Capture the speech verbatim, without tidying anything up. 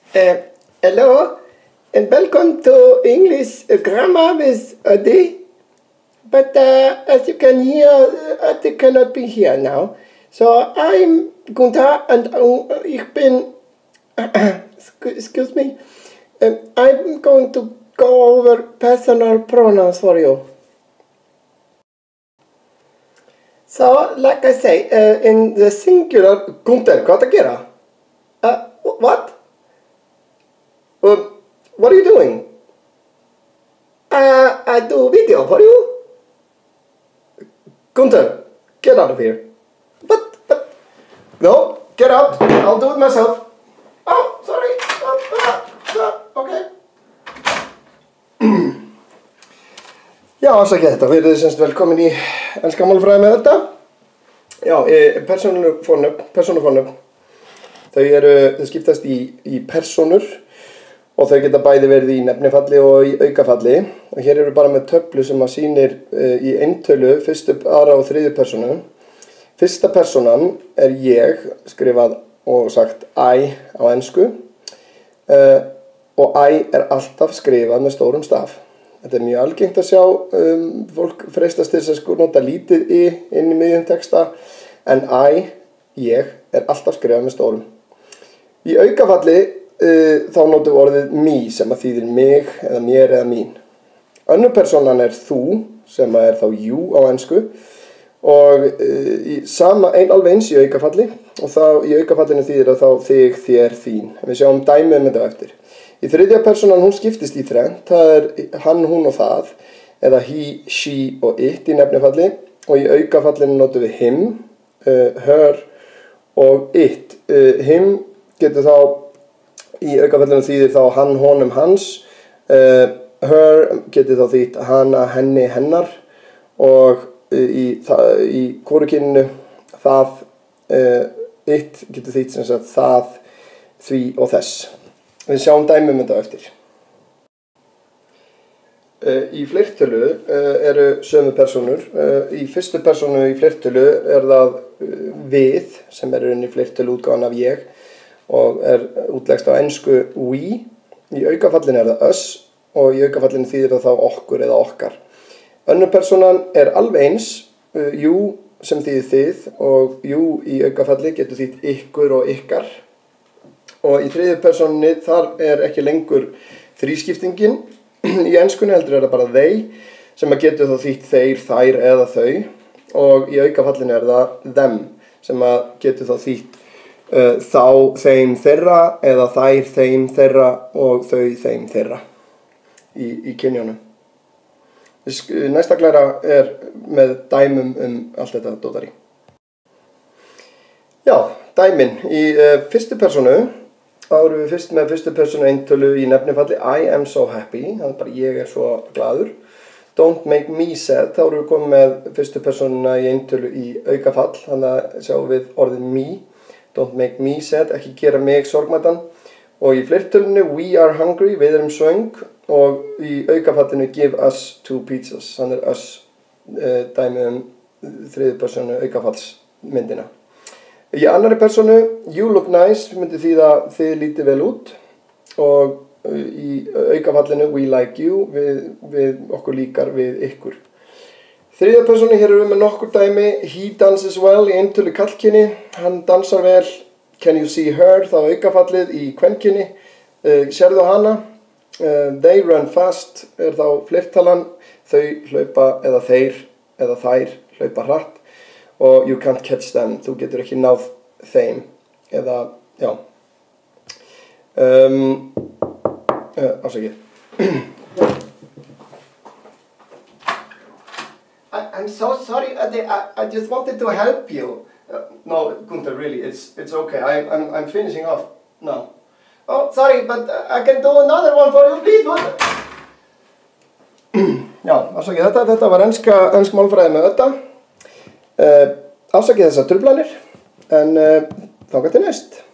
Uh, hello, and welcome to English Grammar with Adi. But uh, as you can hear, Adi cannot be here now. So I'm Gunther, and uh, ich bin, excuse me, um, I'm going to go over personal pronouns for you. So, like I say, uh, in the singular, Gunther, hvað að gera? Uh, what? Uh, what are you doing? Uh, I do video for you. Gunther, get out of here. But, but, no, get out. I'll do it myself. Oh, sorry. Oh, uh, uh, okay. Já, afsakið þetta. Við erum semst velkomin í enska málfræði með þetta. Já, persónufórnöfn, persónufórnöfn. Þau eru, þau skiptast í, í persónur og þau geta bæði verið í nefnifalli og í aukafalli. Og hér eru bara með töflu sem að sýnir uh, í eintölu, fyrstu, aðra og þriðju persónu. Fyrsta persónan er ég, skrifað og sagt I á ensku. Uh, og I er alltaf skrifað með stórum staf. Þetta er mjög algengt að sjá, um, fólk freistast til þess að sko nota lítið I inn í miðjum texta, en I, ég, er alltaf skrifað með stórum. Í aukafalli uh, þá notum við orðið me sem að þýðir mig eða mér eða mín. Önnur persónan er þú sem er þá you á ensku og uh, í sama ein alveg eins í aukafalli og þá í aukafallinu þýðir að þá þig, þér, þín. Við sjáum dæmi um þetta á eftir. Í þriðja persónan hún skiptist í þrennt, það er hann, hún og það, eða he, she og it í nefnifalli og í aukafallinu notum við him, uh, her og it. Uh, him getur þá, í aukafallinu þýðir þá hann, honum, hans, uh, her getur þá þýtt hana, henni, hennar og uh, í, í hvorugkyninu það, uh, it getur þýtt sem sagt það, því og þess. Við sjáum dæmi um þetta á eftir. Uh, í fleirtölu uh, eru sömu persónur. Uh, í fyrstu persónu í fleirtölu er það uh, við, sem er í fleirtölu útgáfan af ég og er útlegst á ensku we. Í aukafallinu er það us og í aukafallinu þýðir það þá okkur eða okkar. Önnur persónan er alveg eins, uh, you sem þýðir þið og you í aukafalli getur þýtt ykkur og ykkar. Og í þriðju persónunni þar er ekki lengur þrískiptingin. Í enskunni heldur er það bara they sem að getur þá þýtt þeir, þær eða þau. Og í aukafallinu er það them sem að getur þá þýtt uh, þá, þeim, þeirra eða þær, þeim, þeirra og þau, þeim, þeirra í, í kynjónum. Næsta glæra er með dæmum um allt þetta dótari. Já, dæmin. Í uh, fyrstu persónu þá erum við fyrst með fyrstu persónu eintölu í nefnifalli I am so happy, það er bara ég er svo glaður. Don't make me sad, þá erum við komið með fyrstu persónuna í eintölu í aukafall, þannig að sjáum við orðið me. Don't make me sad, ekki gera mig sorgmæddan. Og í fleirtölunni we are hungry, við erum svöng og í aukafallinu give us two pizzas, þannig er us uh, dæmi um þriðju persónu aukafallsmyndina. Í annari persónu, you look nice, myndi því að þið lítið vel út og í aukafallinu, we like you, við, við okkur líkar við ykkur. Þriðja persónu, hér erum við með nokkur dæmi, he dances well í eintölu kallkyni, hann dansar vel, can you see her, þá aukafallið í kvenkyni, uh, sérðu hana, uh, they run fast, er þá fleirtalan, þau hlaupa eða þeir eða þær hlaupa hratt. Og you can't catch them, þú getur ekki náð þeim, eða, já. Um, uh, afsakið. I'm so sorry, I, I just wanted to help you. Uh, no, Gunther, really, it's, it's okay, I, I'm, I'm finishing off now. Oh, sorry, but I can do another one for you, please, Gunther. Já, afsakið þetta, þetta var enska, ensk málfræði með þetta. Uh, afsakið þessar truflanir, en uh, þangað til næst.